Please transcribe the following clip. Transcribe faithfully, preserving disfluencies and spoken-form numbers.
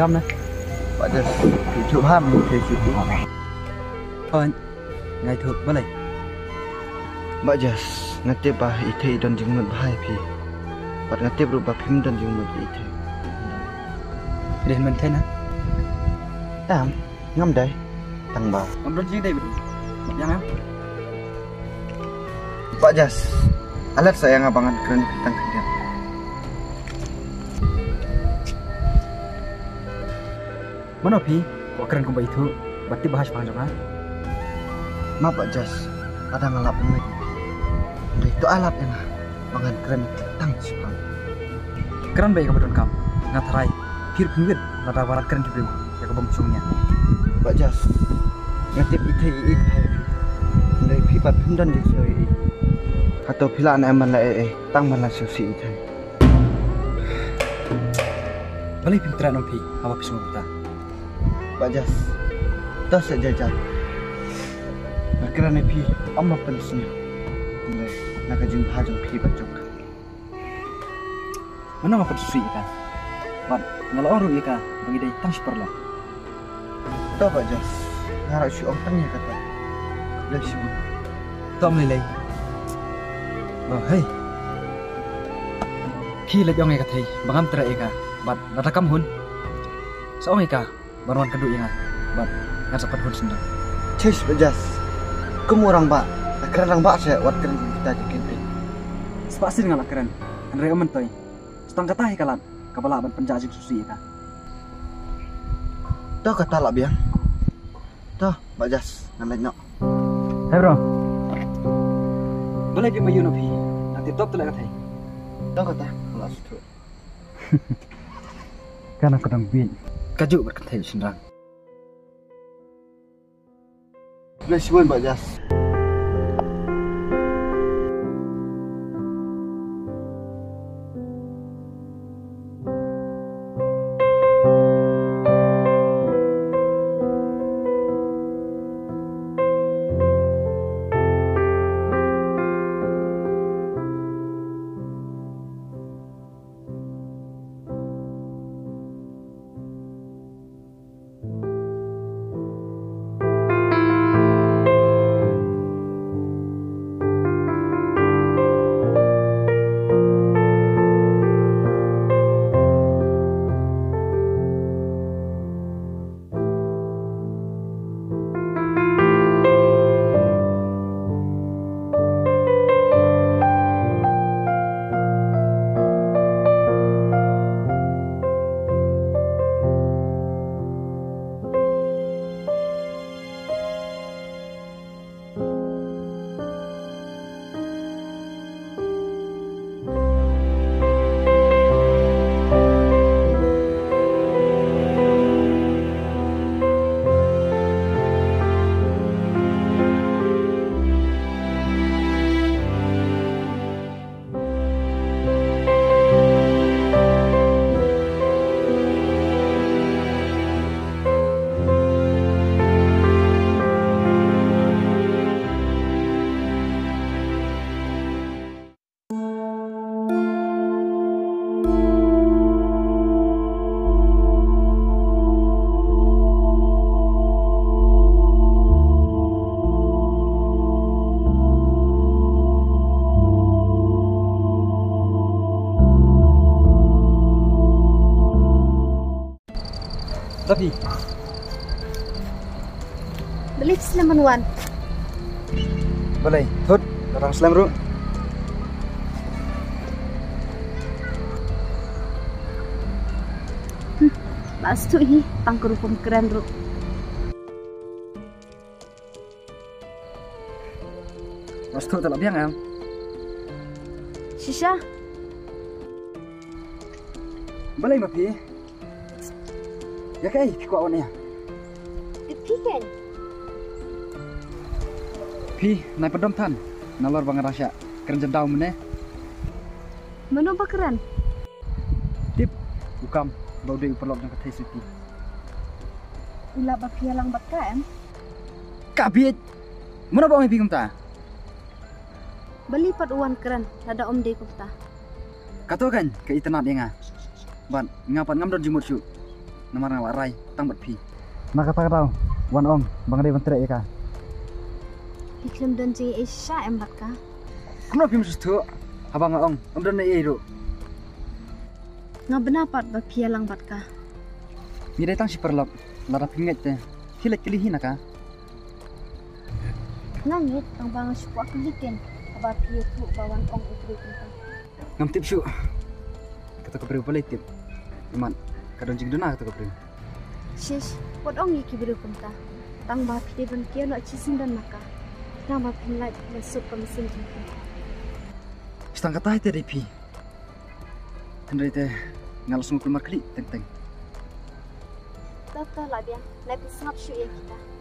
cam này. Pak Jas, chụp ham thì chụp. Thôi, ngày thực bữa này. Pak Jas, ngate bah ithe don jingmut bahai pi. Pat ngate berubah phim don jingmut ithe. Để mình thấy nè. Tam, ngam đây. Tang ba. Ông don jing đây. Yang em. Pak Jas, alat saya ngabangan keren tentang kalian. Mana pi? Kok keren kau itu? Berarti bahas panjang kan? Ma Pak Jas, ada ngalap pemilik. Itu alat yang bangan keren tentang sepang. Keren baik kau don kam. Ngatarai. Pir pengen nada warat keren juga. Ya kau bangcungnya. Pak Jas, ngatip ithe ik hai pi. Dari pipat pindan di soi. Atau pila anak eman la eh tang man la susi ithe. Balik pinteran pi, apa pisau kita? Pak Jas, tas saja jah. Kerana pi, amma pensnya. Nde, nak jeng hajung pi bacok. Mana ngapa susi kita? Ban, ngalau orang ika, bagi dia tang seperlah. Tahu Pak Jas, ngarap si om tangnya kata. Dah si bu. Tom lele. Oh hey. Khi lệch ông ấy cả thầy, bằng âm trai cả, bạn đã ra cam hun. Sao ông ấy cả, bạn hoàn kedua ingat, bạn nggak sempat hun sendiri. Cis Pak Jas, kamu orang Pak, keren orang Pak saya, wat keren kita di camping. Sepasir nggak keren, Andre omen toy. Setang kata hi kalat, kapala ban penjajik susi ika. Tahu kata lah biang. Tahu Pak Jas, ngalai nyok. Hey bro. Boleh dia mayu nabi, nanti top tu lagi thầy. Tahu kata, kalau sudah. Karena kadang bin, kaju berkata sendiri. Dah si Pak Jas. Tapi beli Sleman Wan. Boleh, tut, orang Slam ru. Hmm, Mas tu hi tangkurupum keren ru. Mas tu tak biang am. Shisha. Boleh mapi. Ya kai, fikwa awak ni. Pi kan? Pi, naik pedom tan. Nalor bang rasya. Keren jendau mana? Mana apa keren? Tip, bukam. Bau dia uperlok dengan katai suti. Ila bak hilang bat kan? Kabit. Mana bau mapi kumta? Beli pat uan keren. Ada om dek kumta. Katakan ke internet dia ngah. Ban, ngapan ngam don jumur syu. namar larai tang bat pi. Maka pak tau, wan ong, bang ada bentar ya kah? Iklim dan je isya em bat ka. Kenapa pim sustu? Abang ong, om dan ai ro. Nga benapat ba pia lang bat ka. Mi dai tang si perlap, lara pinget te. Hilat kilihin ka. Ngangit ang bang suku aku liken. Aba pia tu bawan ong ibri ka. Ngam tip su. Kata ko beri balai tip. Iman, kadon jing duna kata ko beri. Shish, wat ong iki biru kunta. Tang ba pide ban kia no chisin dan maka. Tang ba pinlai masuk ke mesin jemput. Setang kata itu deh pi. Kendari teh ngalas ngukul markli teng teng. Tata lah dia, naik pesawat syuk ya kita.